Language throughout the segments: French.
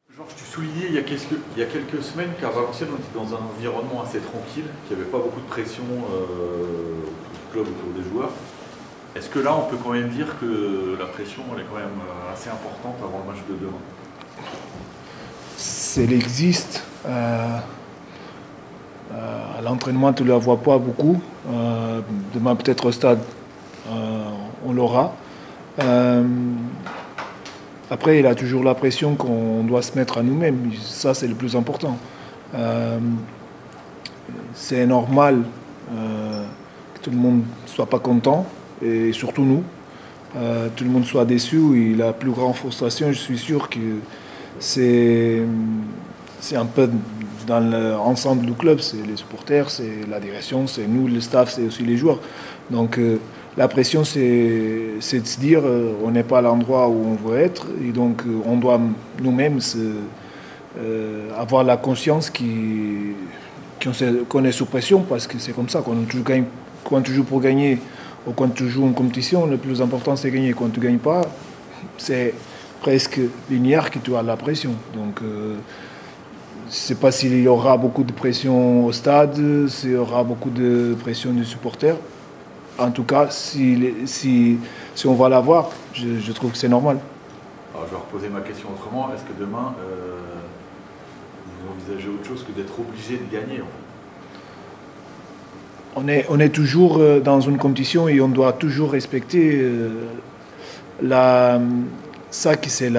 Georges, tu soulignais il y a quelques semaines qu'à Valenciennes, on était dans un environnement assez tranquille, qu'il n'y avait pas beaucoup de pression du club autour des joueurs. Est-ce que là, on peut quand même dire que la pression, elle est quand même assez importante avant le match de demain? Elle existe. À l'entraînement, tu ne la vois pas beaucoup. Demain, peut-être au stade, on l'aura. Après, il a toujours la pression qu'on doit se mettre à nous-mêmes. Ça, c'est le plus important. C'est normal que tout le monde ne soit pas content, et surtout nous. Tout le monde soit déçu. Et la plus grande frustration, je suis sûr que c'est un peu dans l'ensemble du club. C'est les supporters, c'est la direction, c'est nous, le staff, c'est aussi les joueurs. Donc, la pression, c'est de se dire on n'est pas à l'endroit où on veut être, et donc on doit nous-mêmes avoir la conscience qu'on est sous pression, parce que c'est comme ça. Quand tu joues pour gagner ou quand tu joues en compétition, le plus important c'est gagner. Quand tu ne gagnes pas, c'est presque linéaire que tu as la pression. Donc je ne sais pas s'il y aura beaucoup de pression au stade, s'il y aura beaucoup de pression des supporters. En tout cas, si on va l'avoir, je trouve que c'est normal. Alors, je vais reposer ma question autrement. Est-ce que demain, vous envisagez autre chose que d'être obligé de gagner en fait? On est toujours dans une compétition et on doit toujours respecter ça qui c'est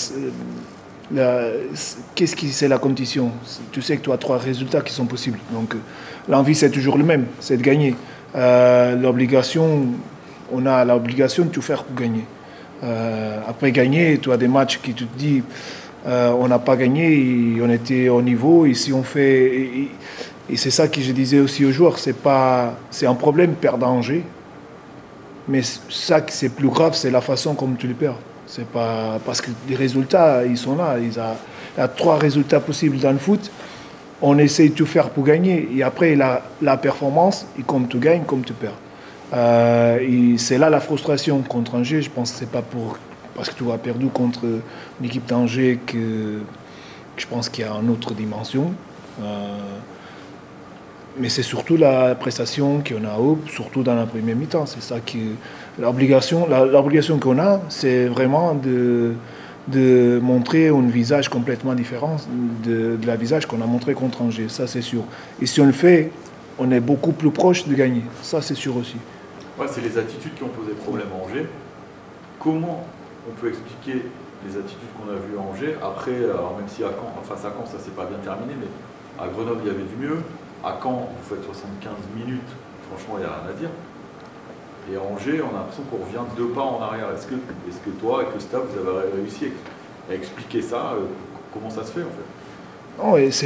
qu'est-ce qui c'est la compétition. Tu sais que tu as 3 résultats qui sont possibles. Donc l'envie c'est toujours le même, c'est de gagner. L'obligation, on a l'obligation de tout faire pour gagner. Après gagner, tu as des matchs qui tu te dis on n'a pas gagné, et on était au niveau, et si on fait et c'est ça que je disais aussi aux joueurs, c'est un problème perdre à Angers, mais ça qui c'est plus grave, c'est la façon comme tu les perds. C'est pas parce que les résultats ils sont là, il y a 3 résultats possibles dans le foot. On essaye de tout faire pour gagner. Et après, la performance, et comme tu gagnes, comme tu perds. Et c'est là la frustration contre Angers. Je pense que c'est pas parce que tu as perdu contre une équipe d'Angers que je pense qu'il y a une autre dimension. Mais c'est surtout la prestation qu'on a eue, surtout dans la première mi-temps. C'est ça que l'obligation qu'on a, c'est vraiment de montrer un visage complètement différent de la visage qu'on a montré contre Angers, ça c'est sûr. Et si on le fait, on est beaucoup plus proche de gagner, ça c'est sûr aussi. Ouais, c'est les attitudes qui ont posé problème à Angers. Comment on peut expliquer les attitudes qu'on a vues à Angers? Après, alors même si face à Caen ça s'est pas bien terminé, mais à Grenoble il y avait du mieux. À Caen, vous faites 75 minutes, franchement il n'y a rien à dire. Et à Angers, on a l'impression qu'on revient 2 pas en arrière. Est-ce que toi, avec le staff, vous avez réussi à expliquer ça? Comment ça se fait, en fait? Non, et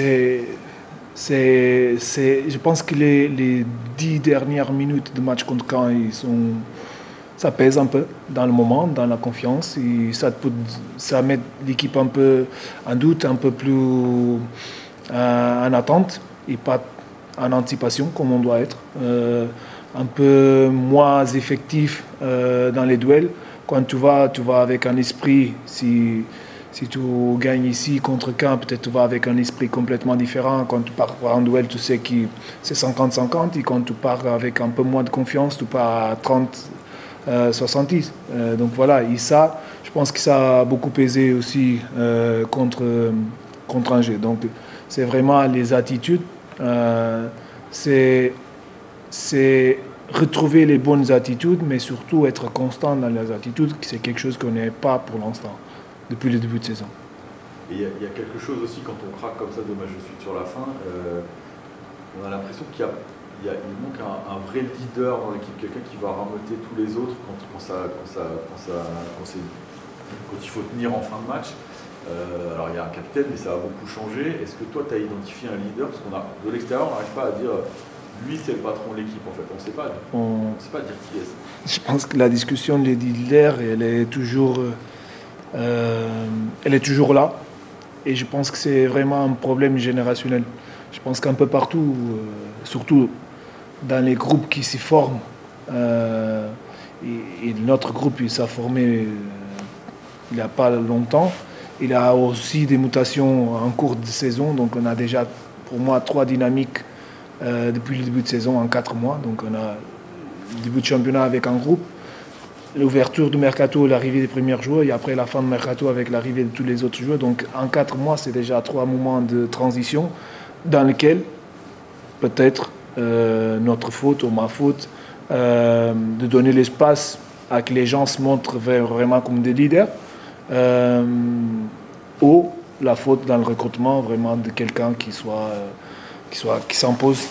je pense que les 10 dernières minutes de match contre Caen, ça pèse un peu dans le moment, dans la confiance. Et ça met l'équipe un peu en doute, un peu plus en attente, et pas en anticipation comme on doit être. Un peu moins effectif dans les duels. Quand tu vas avec un esprit, si tu gagnes ici contre Caen, peut-être tu vas avec un esprit complètement différent. Quand tu pars en duel, tu sais que c'est 50-50, et quand tu pars avec un peu moins de confiance, tu pars à 30-70. Donc voilà, et ça, je pense que ça a beaucoup pesé aussi contre Angers. Donc c'est vraiment les attitudes. C'est retrouver les bonnes attitudes, mais surtout être constant dans les attitudes, c'est quelque chose qu'on n'est pas pour l'instant, depuis le début de saison. Et il y a quelque chose aussi, quand on craque comme ça de match de suite sur la fin, on a l'impression qu'il manque un vrai leader dans l'équipe, quelqu'un qui va rameuter tous les autres quand il faut tenir en fin de match. Alors il y a un capitaine, mais ça a beaucoup changé. Est-ce que toi, tu as identifié un leader? Parce de l'extérieur, on n'arrive pas à dire lui, c'est le patron de l'équipe, en fait. On ne sait pas dire qui est-ce. Je pense que la discussion des leaders, elle est toujours là. Et je pense que c'est vraiment un problème générationnel. Je pense qu'un peu partout, surtout dans les groupes qui s'y forment, et notre groupe il s'est formé il n'y a pas longtemps, Il a aussi des mutations en cours de saison. Donc on a déjà, pour moi, 3 dynamiques depuis le début de saison en 4 mois. Donc on a le début de championnat avec un groupe, l'ouverture du mercato, l'arrivée des premiers joueurs, et après la fin du mercato avec l'arrivée de tous les autres joueurs. Donc en 4 mois, c'est déjà 3 moments de transition dans lesquels peut-être notre faute ou ma faute de donner l'espace à que les gens se montrent vraiment comme des leaders, ou la faute dans le recrutement vraiment de quelqu'un qui s'impose.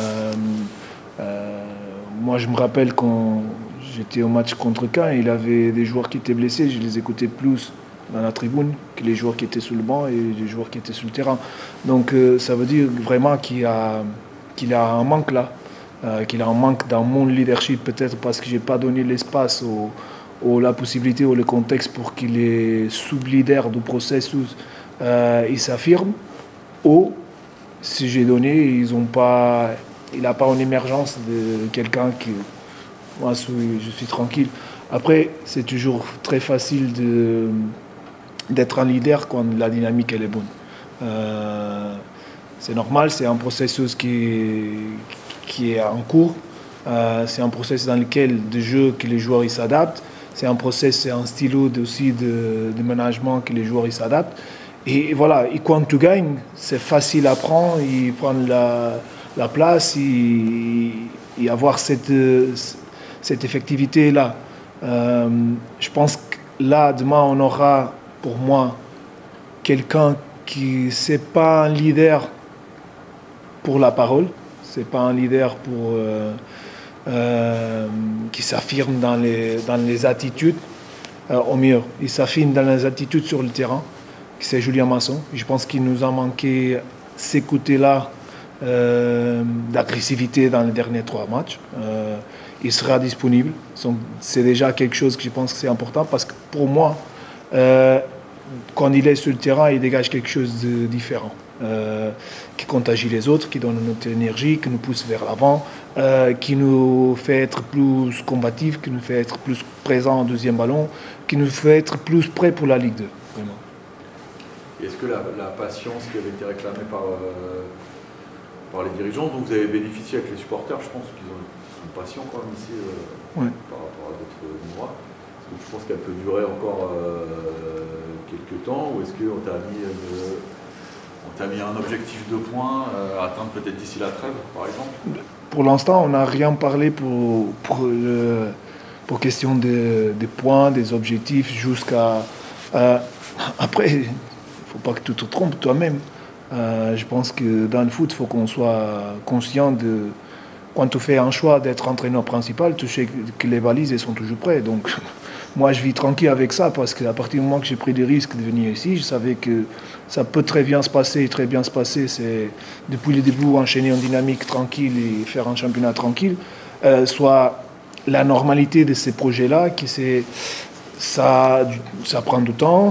Moi, je me rappelle quand j'étais au match contre Caen, il avait des joueurs qui étaient blessés, je les écoutais plus dans la tribune que les joueurs qui étaient sur le banc et les joueurs qui étaient sur le terrain. Donc ça veut dire vraiment qu'il a un manque là, qu'il a un manque dans mon leadership, peut-être parce que je n'ai pas donné l'espace ou la possibilité ou le contexte pour qu'il est sous-leader du processus, il s'affirme, ou si j'ai donné, il n'a pas une émergence de quelqu'un qui... Moi, je suis tranquille. Après, c'est toujours très facile d'être un leader quand la dynamique elle est bonne. C'est normal, c'est un processus qui est en cours. C'est un processus dans lequel de jeu que les joueurs s'adaptent. C'est un processus, c'est un stylo aussi de management que les joueurs s'adaptent. Et voilà, et quand tu gagnes, c'est facile à prendre, il prend la place et avoir cette effectivité-là. Je pense que là, demain, on aura, pour moi, quelqu'un qui n'est pas un leader pour la parole, c'est pas un leader qui s'affirme dans les attitudes, au mieux. Il s'affirme dans les attitudes sur le terrain, c'est Julien Masson. Je pense qu'il nous a manqué ces côtés-là d'agressivité dans les derniers 3 matchs. Il sera disponible. C'est déjà quelque chose que je pense que c'est important parce que pour moi, quand il est sur le terrain, il dégage quelque chose de différent, qui contagie les autres, qui donne notre énergie, qui nous pousse vers l'avant, qui nous fait être plus combatifs, qui nous fait être plus présents en deuxième ballon, qui nous fait être plus prêts pour la Ligue 2. Vraiment. Est-ce que la patience qui avait été réclamée par les dirigeants, dont vous avez bénéficié avec les supporters, je pense qu'ils sont patients quand même ici par rapport à d'autres mois. Est-ce que je pense qu'elle peut durer encore quelques temps, ou est-ce qu'on t'a mis un objectif de points à atteindre peut-être d'ici la trêve, par exemple? Pour l'instant, on n'a rien parlé pour question des points, des objectifs, jusqu'à... après, il ne faut pas que tu te trompes toi-même. Je pense que dans le foot, il faut qu'on soit conscient de... Quand tu fais un choix d'être entraîneur principal, tu sais que les valises elles sont toujours prêtes. Donc, moi, je vis tranquille avec ça parce qu'à partir du moment que j'ai pris des risques de venir ici, je savais que ça peut très bien se passer. C'est depuis le début enchaîner une dynamique tranquille et faire un championnat tranquille. Soit la normalité de ces projets-là, ça prend du temps,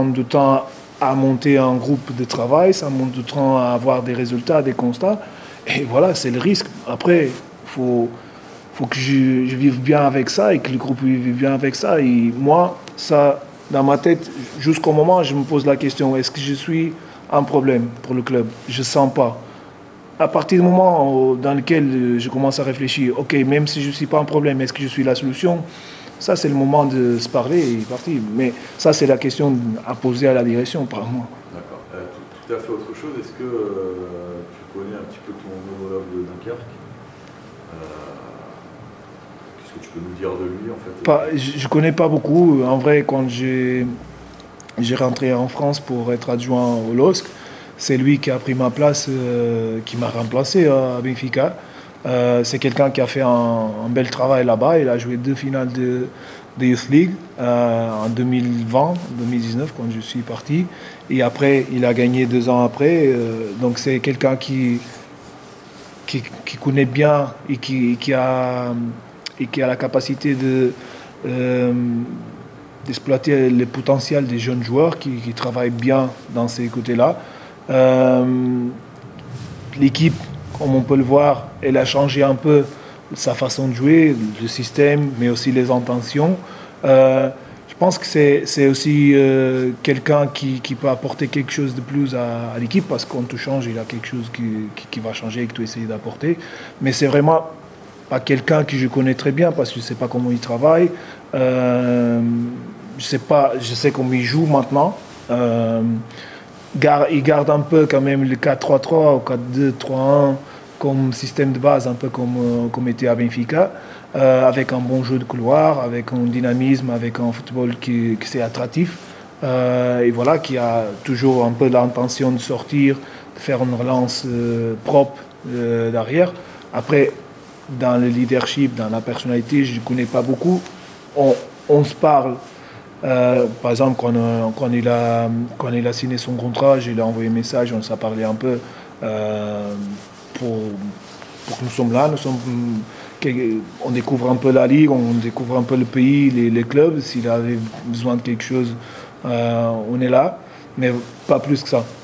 à monter un groupe de travail, ça monte du temps à avoir des résultats, des constats. Et voilà, c'est le risque. Après, il faut que je vive bien avec ça et que le groupe vive bien avec ça. Et moi, ça, dans ma tête, jusqu'au moment où je me pose la question, est-ce que je suis un problème pour le club? Je ne sens pas. À partir du moment dans lequel je commence à réfléchir, ok, même si je ne suis pas un problème, est-ce que je suis la solution? Ça, c'est le moment de se parler et partir. Mais ça, c'est la question à poser à la direction, par moi. D'accord. Tout à fait autre chose. Est-ce que tu connais un petit peu ton homologue de Dunkerque? Qu'est-ce que tu peux nous dire de lui, en fait? Je ne connais pas beaucoup. En vrai, quand j'ai rentré en France pour être adjoint au LOSC, c'est lui qui a pris ma place, qui m'a remplacé à Benfica. C'est quelqu'un qui a fait un bel travail là-bas. Il a joué 2 finales de Youth League en 2020, 2019 quand je suis parti. Et après, il a gagné 2 ans après. Donc c'est quelqu'un qui connaît bien et qui a la capacité d'exploiter le potentiel des jeunes joueurs qui travaillent bien dans ces côtés-là. L'équipe, comme on peut le voir, elle a changé un peu sa façon de jouer, le système, mais aussi les intentions. Je pense que c'est aussi quelqu'un qui peut apporter quelque chose de plus à l'équipe, parce qu'on te change, il y a quelque chose qui va changer et que tu essayes d'apporter. Mais c'est vraiment pas quelqu'un que je connais très bien, parce que je ne sais pas comment il travaille. Je sais comment il joue maintenant. Il garde un peu quand même le 4-3-3 ou 4-2-3-1 comme système de base, un peu comme était à Benfica, avec un bon jeu de couloir, avec un dynamisme, avec un football qui c'est attractif, et voilà, qui a toujours un peu l'intention de sortir, de faire une relance propre derrière. Après, dans le leadership, dans la personnalité, je ne connais pas beaucoup. On se parle. Par exemple, quand il a signé son contrat, je lui ai envoyé un message, on s'est parlé un peu pour que nous sommes là. On découvre un peu la ligue, on découvre un peu le pays, les clubs. S'il avait besoin de quelque chose, on est là, mais pas plus que ça.